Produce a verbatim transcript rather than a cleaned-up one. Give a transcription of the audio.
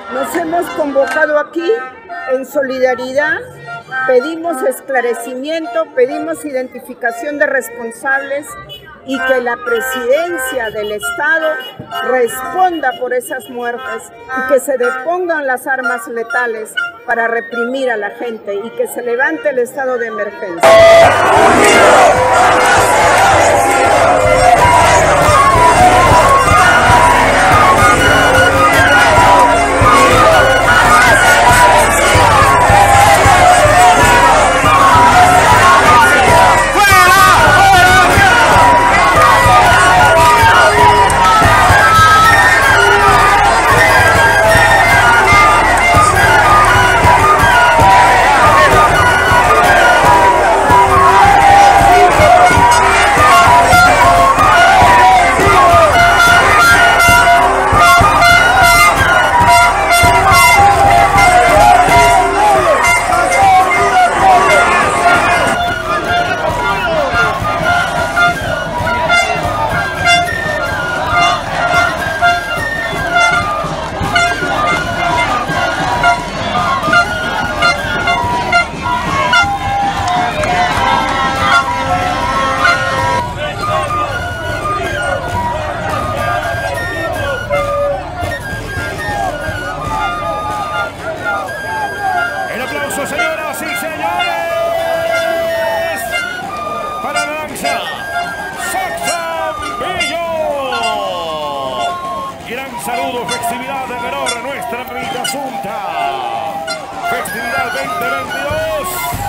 Nos hemos convocado aquí en solidaridad, pedimos esclarecimiento, pedimos identificación de responsables y que la presidencia del Estado responda por esas muertes y que se depongan las armas letales para reprimir a la gente y que se levante el estado de emergencia. Señoras y señores, para la danza Saxambillo. Gran saludo, festividad de honor a nuestra Rita Asunta. Festividad veinte veintidós.